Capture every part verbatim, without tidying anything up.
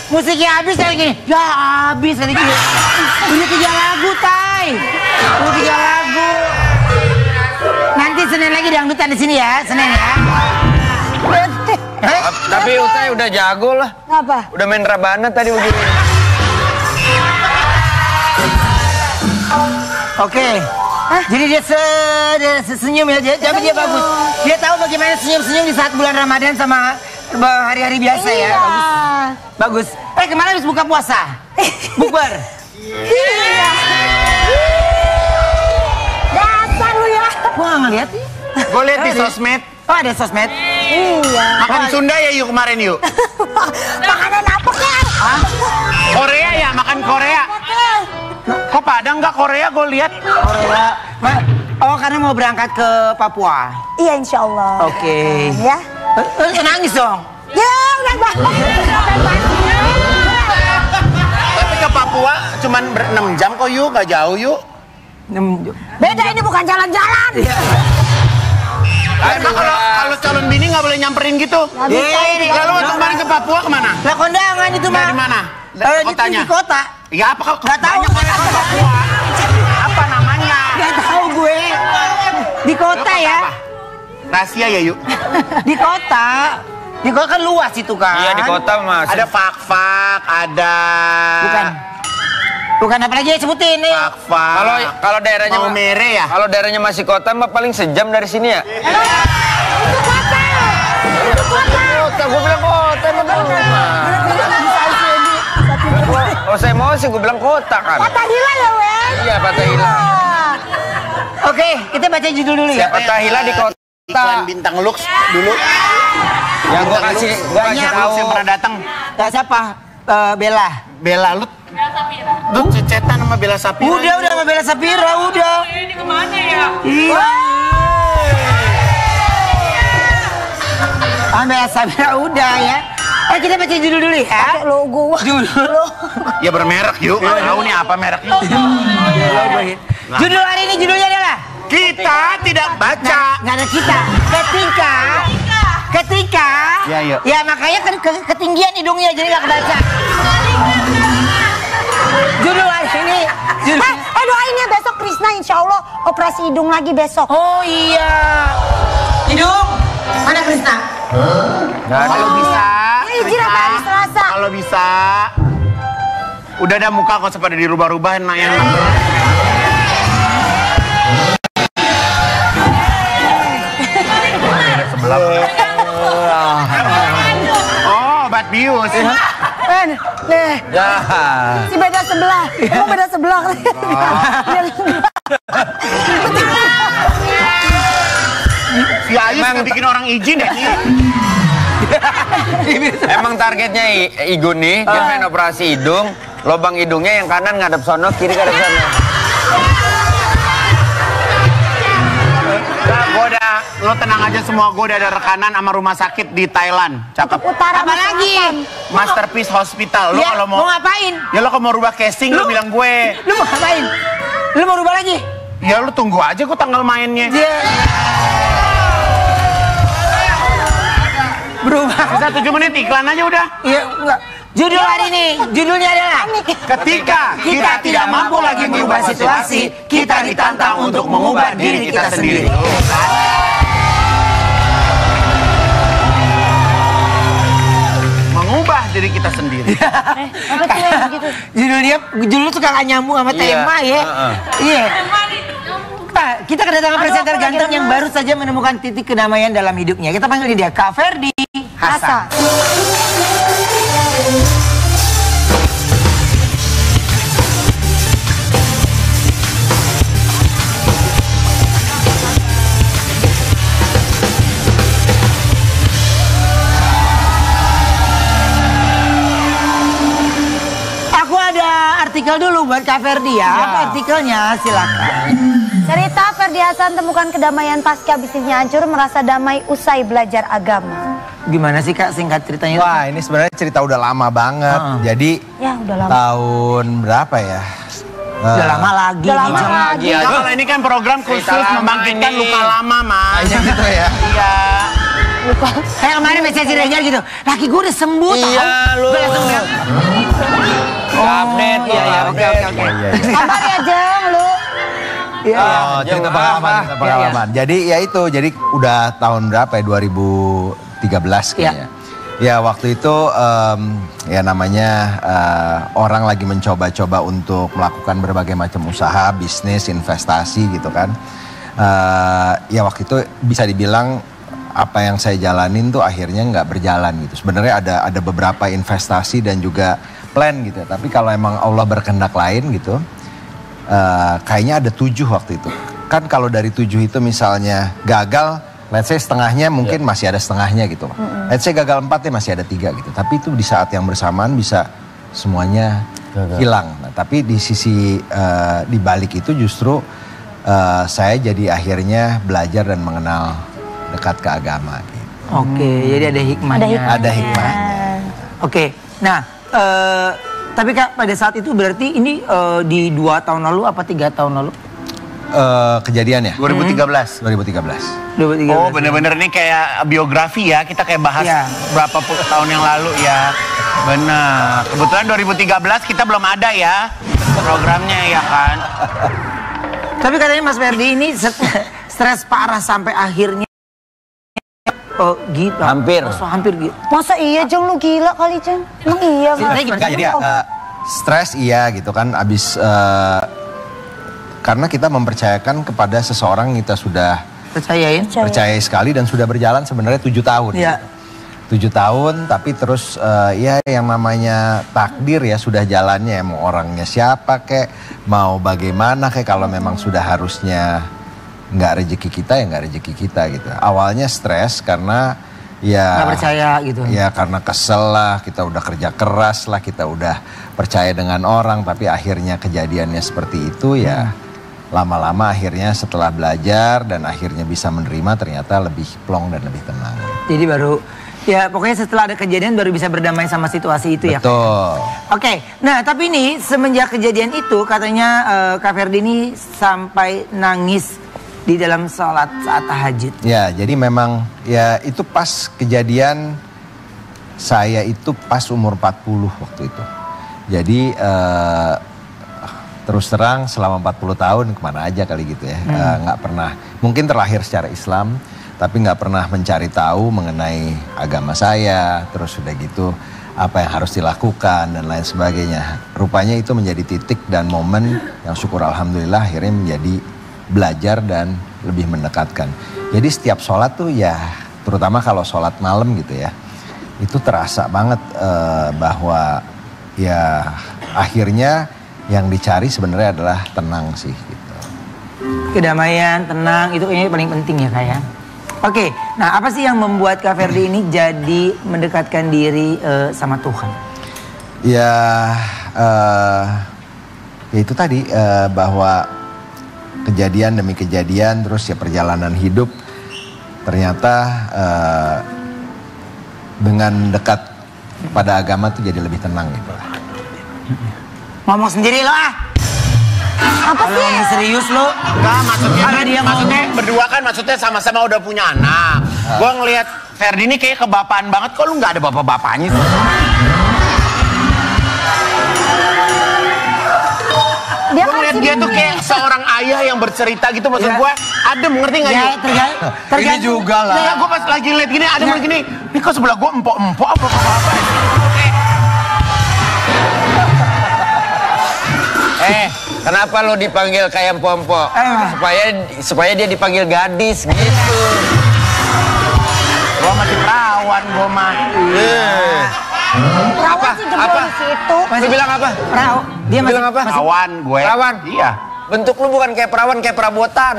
musiknya habis kayak gini. Ya habis kayak gini. Udah tiga lagu, Tay. Udah tiga lagu. Nanti Senin lagi dangdutan di sini ya, Senin ya. Eh? Tapi Utay udah jago lah. Apa? Udah main rabana tadi begini. Oke. Hah? Jadi dia, se dia senyum ya, dia, tapi dia bagus. Dia tahu bagaimana senyum-senyum di saat bulan Ramadan sama hari-hari biasa ya. Iya. Bagus. Bagus. Eh kemarin habis buka puasa. Bukber. Iya. Dasar lu ya. Gua nggak ngeliat. Gue lihat di sosmed. Oh ada sosmed. Iya. Makan Sunda ya yuk kemarin yuk. Makanan apa kan? Korea ya, makan Korea. Kok Padang nggak Korea gue lihat. Korea. Oh karena mau berangkat ke Papua. Iya insya Allah. Oke. Ya. Eh, eh, nangis dong. Ya udah banget. Tapi ke Papua cuman enam jam kok yuk, nggak jauh yuk. Beda ini bukan jalan-jalan. Emang kalau kalau calon bini nggak boleh nyamperin gitu? Nggak bisa ini. Lalu waktu kemarin ke Papua kemana? Lah kondangan itu mah. Di mana? Eh, di, Kotanya? di kota. Ya apa kok? Nggak tahu. Banyak orang ke Papua. Apa namanya? Gak tahu gue. Di kota ya. Apa? Rahasia ya yuk. Di kota. Di kota kan luas itu kan. Iya di kota mas. Ada fak-fak, ada. Bukan. Bukan apa lagi sebutin nih. Fak-fak. Kalau kalau daerahnya Mau mere ya? Kalau daerahnya masih kota mah paling sejam dari sini ya. Itu kota. Itu kota. Kota, gue bilang kota emang rumah. Oh saya mau sih gue bilang kota kan. Fathahillah ya Wen. Iya Fathahillah. Oke, kita baca judul dulu ya. Fathahillah di kota. Iklan bintang Lux dulu. Ya gue kasih, gue kasih Banyak. tahu. Yang pernah datang. Tak siapa? Eh, Bella. Bella lu. Lu cecetan sama Bella Sapira. Udah, udah sama Bella Sapira, udah. Ini kemana ya? Iya. Ah, Bella Sapira udah ya. Eh kita baca judul dulu ya. Pakai logo. Judul. Ya bermerek yuk. Tahu nih apa mereknya? Judul hari ini judulnya adalah Kita tidak baca. nggak ada kita. Ketika Ketika Ya, yuk. Ya makanya ke, ke, ketinggian hidungnya jadi nggak kebaca. Judul hari ini judul. Eh, eh doain ya besok Krisna insya Allah operasi hidung lagi besok. Oh iya. Hidung. Mana Krisna? Kalau bisa. Ya, izin apa hari Selasa? Kalau bisa. Udah ada muka kok pada dirubah-rubah nah yang sebelah. Oh, obat bius. Ben, nih. Ya. Si beda sebelah. Kamu beda sebelah. Si Ayus Emang- bikin orang izin ya nih. Emang targetnya I- Igun nih, dia main operasi hidung, lubang hidungnya yang kanan ngadep sono, kiri ngadep sono. Nah, gua udah, lo tenang aja semua, gua udah ada rekanan sama rumah sakit di Thailand. Cakep. Utara Apa lagi? Masterpiece Hospital. Lo Ya, kalau mau, mau ngapain? ya lo kalau mau rubah casing lo bilang gue. Lu mau ngapain? Lu mau rubah lagi? Ya lo tunggu aja gua tanggal mainnya. Dia berubah. Bisa tujuh menit iklan aja udah. Iya, enggak. Judul hari ini, judulnya adalah Ketika kita tidak mampu lagi merubah situasi, kita ditantang untuk mengubah diri kita sendiri. Mengubah diri kita sendiri. Apa tuh yang begitu? Judulnya, judul suka gak nyambung sama Iya, tema ya. uh-uh. Iya. Pak, kita kedatangan presenter aku lagi ganteng yang lemas. baru saja menemukan titik kedamaian dalam hidupnya. Kita panggil dia Kak Ferdi Hasan. Asa. Aku ada artikel dulu buat Kak Ferdi ya. Apa artikelnya? Silakan. Cerita Ferdi Hasan temukan kedamaian pasca bisnisnya hancur, merasa damai usai belajar agama. Gimana sih Kak singkat ceritanya? Wah ini sebenarnya cerita udah lama banget. Uh-uh. Jadi Ya udah lama. tahun berapa ya? Udah lama lagi. Udah lama nih, lagi. Nah, kalau ini kan program khusus Cerita lama membangkitkan ini. luka lama, Mas. Kayaknya gitu ya. Iya. Lupa. Kayak kemarin message Rejar gitu, laki gue udah sembuh tau. Iya lu. Gue langsung bilang, Update, iya, iya, oke, oke, oke. Sabar ya Jeng lu. Iya. Oh, cerita pengalaman, cerita pengalaman. Jadi ya itu, jadi udah tahun berapa ya, dua ribu tiga belas kayaknya. Ya waktu itu em, ya namanya eh, orang lagi mencoba-coba untuk melakukan berbagai macam usaha, bisnis, investasi gitu kan. Eh, ya waktu itu bisa dibilang apa yang saya jalanin tuh akhirnya nggak berjalan gitu. Sebenarnya ada ada beberapa investasi dan juga plan gitu. Tapi kalau emang Allah berkehendak lain gitu, uh, kayaknya ada tujuh waktu itu. Kan kalau dari tujuh itu misalnya gagal, let's say setengahnya mungkin yeah. masih ada setengahnya gitu. Mm-hmm. Let's say gagal empat ya masih ada tiga gitu. Tapi itu di saat yang bersamaan bisa semuanya gagal. Hilang. Nah, tapi di sisi uh, di balik itu justru uh, saya jadi akhirnya belajar dan mengenal dekat ke agama. Gitu. Oke, okay, jadi ada hikmahnya. Ada hikmahnya. Ada hikmahnya. Oke, okay, nah. Uh, tapi Kak pada saat itu berarti ini uh, di dua tahun lalu apa tiga tahun lalu? Uh, kejadian ya? dua ribu tiga belas. dua ribu tiga belas. dua ribu tiga belas. Oh bener-bener ini kayak biografi ya. Kita kayak bahas ya. berapa puluh tahun yang lalu ya. Benar. Kebetulan dua ribu tiga belas kita belum ada ya programnya ya kan. Tapi katanya Mas Ferdi ini stres parah sampai akhirnya. Oh gitu. Hampir. Oh, hampir gitu. Masa iya Jeng lu gila kali Jeng? Emang iya Mas? Enggak, jadi uh, stres iya gitu kan abis uh, karena kita mempercayakan kepada seseorang yang kita sudah Percayain? percaya sekali dan sudah berjalan sebenarnya tujuh tahun. Iya. Tujuh tahun tapi terus uh, ya yang namanya takdir ya sudah jalannya, mau orangnya siapa kek, mau bagaimana kek, kalau memang sudah harusnya nggak rezeki kita ya nggak rezeki kita gitu. Awalnya stres karena ya nggak percaya gitu. Ya karena kesel lah, kita udah kerja keras lah, kita udah percaya dengan orang, tapi akhirnya kejadiannya seperti itu ya. Lama-lama akhirnya setelah belajar dan akhirnya bisa menerima ternyata lebih plong dan lebih tenang. Jadi baru ya pokoknya setelah ada kejadian baru bisa berdamai sama situasi itu ya. Betul. Oke, nah tapi ini semenjak kejadian itu katanya uh, Kak Ferdi ini sampai nangis di dalam sholat saat tahajud. Ya, jadi memang ya itu pas kejadian saya itu pas umur empat puluh waktu itu. Jadi uh, terus terang selama empat puluh tahun kemana aja kali gitu ya. Hmm. Uh, gak pernah, mungkin terlahir secara Islam, tapi gak pernah mencari tahu mengenai agama saya. Terus udah gitu apa yang harus dilakukan dan lain sebagainya. Rupanya itu menjadi titik dan momen yang syukur alhamdulillah akhirnya menjadi belajar dan lebih mendekatkan. Jadi setiap sholat tuh ya, terutama kalau sholat malam gitu ya, itu terasa banget uh, bahwa ya akhirnya yang dicari sebenarnya adalah tenang sih gitu. Kedamaian, tenang, itu kayaknya paling penting ya Kak ya. Oke, nah apa sih yang membuat Kak Ferdi ini jadi mendekatkan diri uh, sama Tuhan? Ya, uh, ya itu tadi uh, bahwa kejadian demi kejadian, terus ya perjalanan hidup ternyata uh, dengan dekat pada agama tuh jadi lebih tenang gitu. Ngomong sendiri lo ah. Apa sih? Ngomong serius lo. Enggak, maksudnya, Ada dia maksudnya berdua kan maksudnya sama-sama udah punya anak. Uh. Gue ngelihat Ferdi ini kayak kebapaan banget, kok lu nggak ada bapak-bapaknya sih? Dia Gue kan ngeliat dia tuh kayak seorang ayah yang bercerita gitu, maksud Ya. gue adem, ngerti gak Ya Yu? tergantung. Ini juga lah. Ya gue pas lagi liat gini adem Ya. gini, ini kok sebelah gue empok-empok apa apa-apa. Eh, kenapa lo dipanggil kayak empok-empok? Eh. Supaya supaya dia dipanggil gadis gitu. Gue masih perawan, gue mah. Eh. Perawan Apa? sih jempol Apa? di situ. Masih bilang apa? Perahu. Dia masih Bilang apa? Perawan gue. Perawan? Iya. Bentuk lu bukan kayak perawan, kayak perabotan.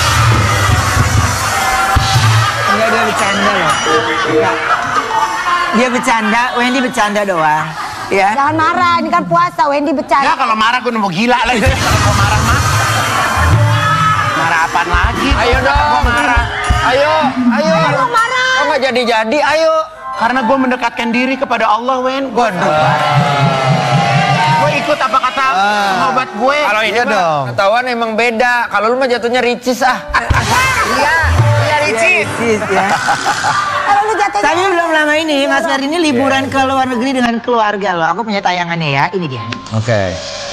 Enggak, dia bercanda loh. Enggak. Dia bercanda, Wendy bercanda doang. Ya. Jangan marah, ini kan puasa, Wendy Ya bercanda. kalau marah gue nemu gila lagi. Kalau gue marah mah. Marah apaan lagi? Ayo dong. Gue marah. Ayo, ayo. Lu marah. Kok nggak jadi-jadi? Ayo. Karena gue mendekatkan diri kepada Allah, Wen. Waduh. Gue ikut apa kata pengobat gue. Kalau ini Iya mah dong. ketahuan emang beda. Kalau lu mah jatuhnya ricis ah. Iya, iya Ricis. Sis, ya. Kalau lu jatuhnya. Tapi belum lama ini Mas Ferdi ini liburan ke luar negeri dengan keluarga loh. Aku punya tayangannya ya, ini dia. Oke.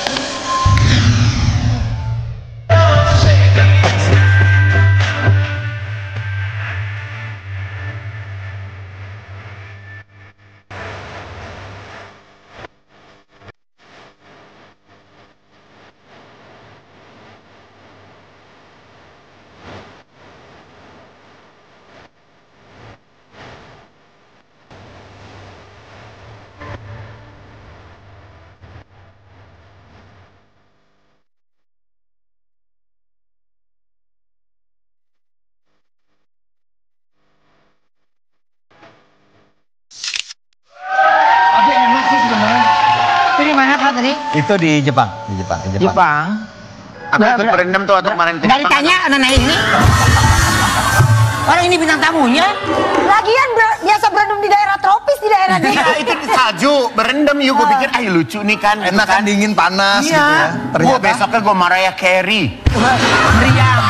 Itu di mana Kak tadi? Itu di Jepang, di Jepang, di Jepang. Jepang. Aku ikut berendam tuh waktu kemarin. Nggak ditanya anak ini. Orang ini bintang tamunya. Lagian ber- biasa berendam di daerah tropis di daerah dia. Iya, itu salju, berendam yuk. Gue pikir, ah lucu nih kan. Enak kan dingin panas Iya. gitu ya. Gue besoknya gue Mariah Carey. Meriam.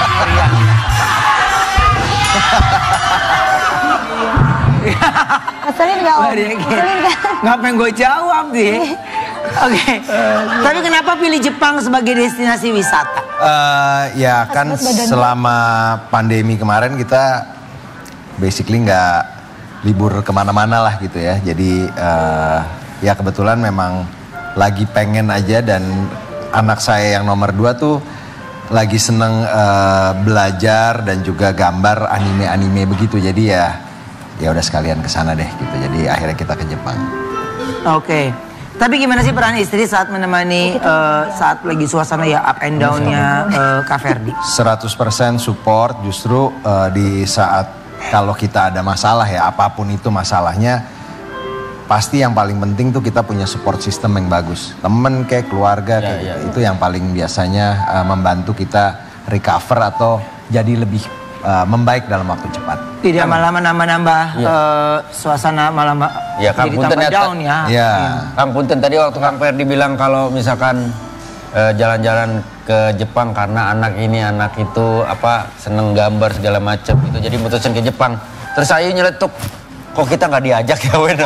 Ngeselin nggak om? Ngeselin nggak? Ngapain gue jawab sih? Oke. Tapi kenapa pilih Jepang sebagai destinasi wisata? Eh, ya kan selama pandemi kemarin kita basically nggak libur kemana-mana lah gitu ya. Jadi eh, ya kebetulan memang lagi pengen aja dan anak saya yang nomor dua tuh lagi seneng eh, belajar dan juga gambar anime-anime begitu. Jadi ya ya udah sekalian ke sana deh gitu. Jadi akhirnya kita ke Jepang. Oke. Tapi gimana sih peran istri saat menemani eh, saat lagi suasana ya up and down-nya eh, Kak Ferdi? seratus persen support justru eh, di saat kalau kita ada masalah ya apapun itu masalahnya pasti yang paling penting tuh kita punya support system yang bagus. Temen kayak keluarga kayak gitu. Itu yang paling biasanya uh, membantu kita recover atau jadi lebih uh, membaik dalam waktu cepat. Tidak malah menambah-nambah Iya. eh, suasana malah ma- Ya, Kang jadi Punten tambah ya, down ya. Iya. Kang Punten tadi waktu Kang Ferdi bilang kalau misalkan eh, jalan-jalan ke Jepang karena anak ini anak itu apa seneng gambar segala macam itu jadi mutusin ke Jepang. Terus Ayu nyeletuk, kok kita nggak diajak ya Wen?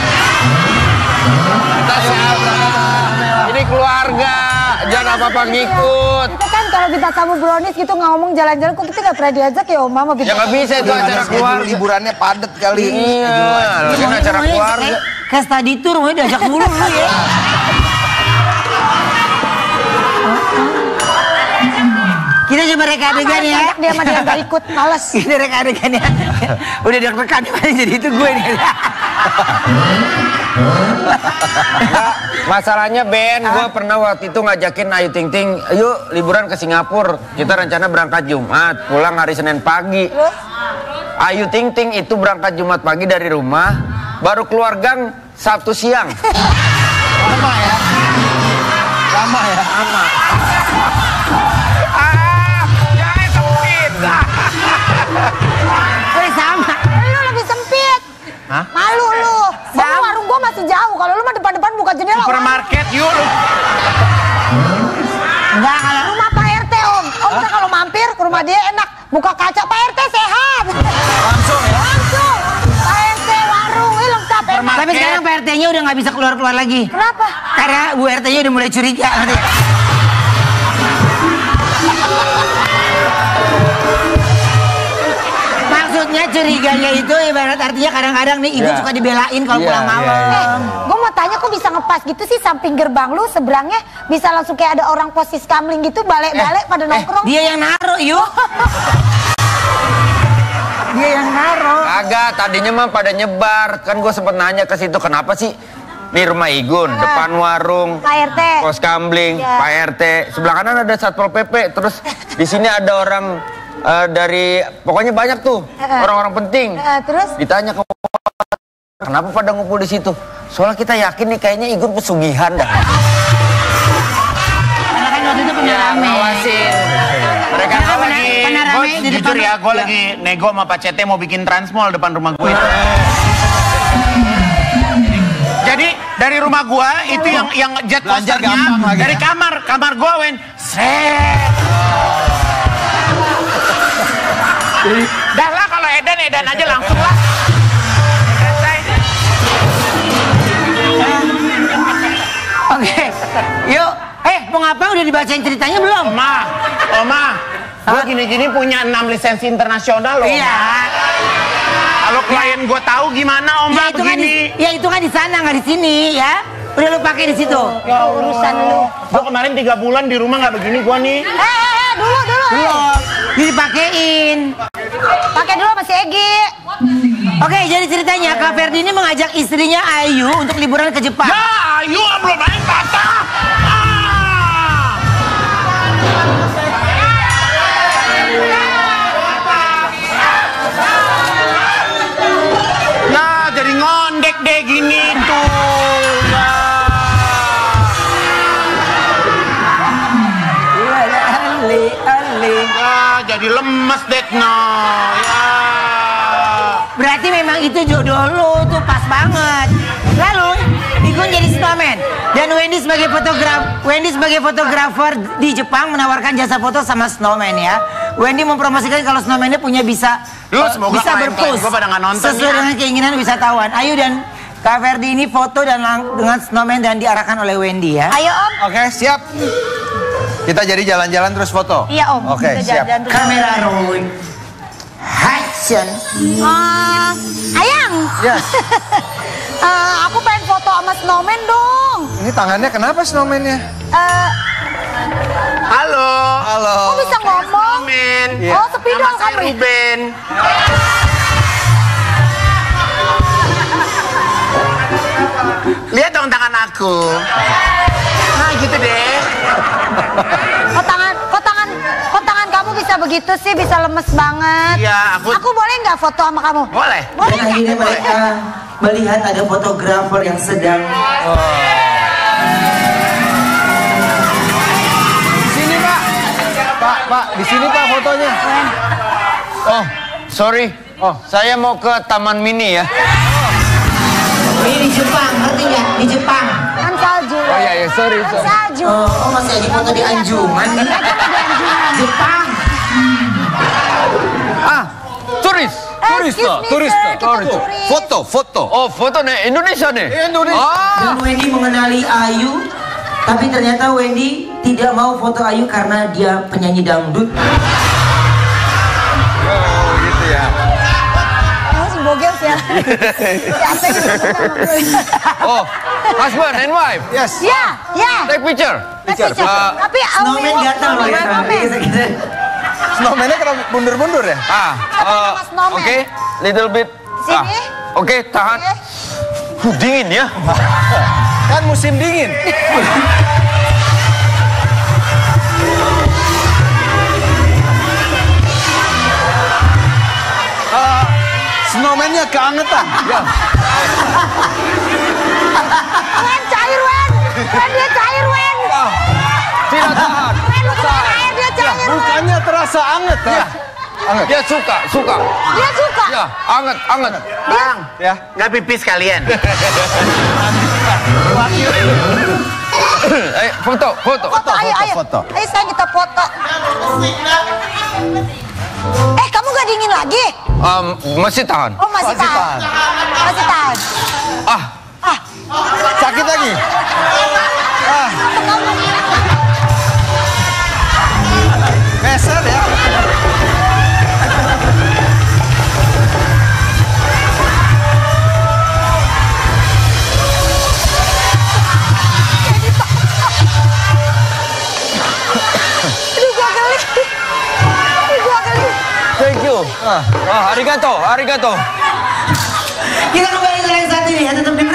Kita siapa? Ini keluarga, jangan apa-apa ngikut. Kita kan kalau kita tamu brownies gitu ngomong jalan-jalan kok kita nggak pernah diajak ya om mama. Ya nggak bisa itu acara keluarga. Liburannya padat kali. Iya, kan acara keluarga. Ke study tour mau diajak mulu lu ya. Kita coba reka adegan ya. Ajak dia sama dia nggak ikut, males. Kita reka adegan ya. Udah deg-degan jadi itu gue nih. Nggak, masalahnya Ben, gue pernah waktu itu ngajakin Ayu Ting Ting, yuk liburan ke Singapura. Kita rencana berangkat Jumat, pulang hari Senin pagi. Terus? Ayu Ting Ting itu berangkat Jumat pagi dari rumah, baru keluar gang Sabtu siang. Lama ya. Lama ya. Lama. Ah, jangan sempit. Eh sama. Lu lebih sempit. Hah? Malu lu. Sama warung gua masih jauh. Kalau lu mah depan-depan buka jendela. Supermarket yuk. Enggak kalau Rumah Pak R T om. Om kita kalau mampir ke rumah dia enak. Buka kaca Pak R T sehat. Langsung ya. Langsung. Pak R T warung ini lengkap enak. tapi sekarang P R T-nya udah nggak bisa keluar-keluar lagi. Kenapa? Karena Bu R T-nya udah mulai curiga. Maksudnya curiganya itu ibarat artinya kadang-kadang nih ibu Iya. suka dibelain kalau Iya, pulang iya, malam. Gue mau tanya kok bisa ngepas gitu sih samping gerbang lu seberangnya bisa langsung kayak ada orang posisi kamling gitu balik-balik pada nongkrong. Dia yang naruh yuk. Dia yang naruh. Agak, tadinya mah pada nyebar. Kan gue sempet nanya ke situ, kenapa sih? Nih rumah Igun, depan warung, Pak R T. pos kamling, Iya. Pak R T. Sebelah kanan ada Satpol P P. Terus di sini ada orang eh, dari, pokoknya banyak tuh orang-orang penting. Eh, terus? Ditanya ke kenapa pada ngumpul di situ? Soalnya kita yakin nih kayaknya Igun pesugihan dah. Karena kan waktu itu pernah rame. Ngawasin. Mereka Karena gua pernah- lagi, pernah gua rame di jujur depan- ya, gue lagi nego sama Pak Cete mau bikin transmall depan rumah gue. Jadi dari rumah gue itu yang yang jet Belanja posternya gampang lagi dari ya. kamar kamar gue wen set. Dah lah kalau edan edan aja langsung lah. Yuk, eh mau ngapa udah dibacain ceritanya belum? Oma, Oma, gue gini-gini punya enam lisensi internasional loh. Iya. Kalau klien gue tahu gimana Oma Ya itu kan di, begini. ya itu kan di sana nggak di sini ya. Udah lu pakai di situ. Ya urusan lu. Gue kemarin tiga bulan di rumah nggak begini gue nih. Eh, eh, eh, dulu, dulu. eh. Belum. Ini dipakein. Pakai dulu sama si Egi. Oke, jadi ceritanya Kak Ferdi ini mengajak istrinya Ayu untuk liburan ke Jepang. Ya, ayo belum main patah. Ah. Nah, jadi ngondek deh gini tuh. Ya. Ali, Ali. Ya, jadi lemes deh no. Ya. Berarti memang itu jodoh lu tuh pas banget. Lalu Igun jadi snowman dan Wendy sebagai fotograf, Wendy sebagai fotografer di Jepang menawarkan jasa foto sama snowman ya. Wendy mempromosikan kalau snowman-nya punya bisa Lu uh, semoga bisa klien-klien berpose gua pada nggak nonton sesuai ya. dengan keinginan wisatawan. Ayu dan Kak Ferdi ini foto dan lang- dengan snowman dan diarahkan oleh Wendy ya. Ayo Om. Oke, siap. Kita jadi jalan-jalan terus foto. Iya Om. Oke, Kita siap. jalan terus. Kamera roll. Action. Ah, Ayang. Yes. Eh, aku pengen foto sama snowman dong. Ini tangannya kenapa snowman-nya? Eh, Halo. Halo. kok bisa ngomong? Men. Iya. Oh, spidol Nama saya kamu. Ruben. Lihat dong tangan aku. Nah gitu deh. Kok tangan, kok tangan, kok tangan kamu bisa begitu sih, bisa lemes banget. Iya, aku- Aku boleh nggak foto sama kamu? Boleh. Boleh Dan nggak? akhirnya mereka melihat ada fotografer yang sedang Sini Pak. Pak, Pak, di sini Pak fotonya. Oh, sorry. Oh, saya mau ke Taman Mini ya. ini di Jepang, ngerti nggak? Di Jepang. Kan salju. Oh iya, iya, sorry, Kan sorry. salju. Oh, oh masih di foto di Anjungan. Jepang. Ah, turis. Turis Excuse toh, me, turis sir, toh, kita turis. turis. Foto, foto. Oh, foto nih Indonesia nih. Indonesia. Ah, Dan Wendy mengenali Ayu, tapi ternyata Wendy tidak mau foto Ayu karena dia penyanyi dangdut. Oh, gitu ya. Kamu si bogel sih ya. Siapa yang disebut nama gue? oh, husband and wife. Yes. Ya, ya. Take picture. Picture, picture. Uh, Tapi Snowman gatal loh ya. Snowman. Snowman-nya kenapa bundur-bundur ya? Ah, Apa uh, nama snowman? oke, little bit. Sini. Ah, oke, tahan. Oke. Huh, dingin ya. Kan musim dingin. Ah, snowman-nya keangetan. Ya. Wen, cair Wen. Wen, dia cair Wen. Tidak tahan. Wen, lu kena air, dia cair Wen. Mukanya terasa anget. Ya. Anget. Dia suka, suka. Dia suka. Ya, anget, anget. Bang, Ya. nggak pipis kalian. eh, foto, foto. Foto, ayo, ayo. foto. Ayo sayang kita foto. Eh, kamu gak dingin lagi? Um, masih tahan. Oh, masih, Masih tahan. tahan. Masih tahan. Ah, Ah, Sakit lagi. Ah, meser ya. aduh gua geli. Aduh gua geli. thank you. Ah, ah arigato, arigato. Kita kembali ke yang satu nih ya, tetap di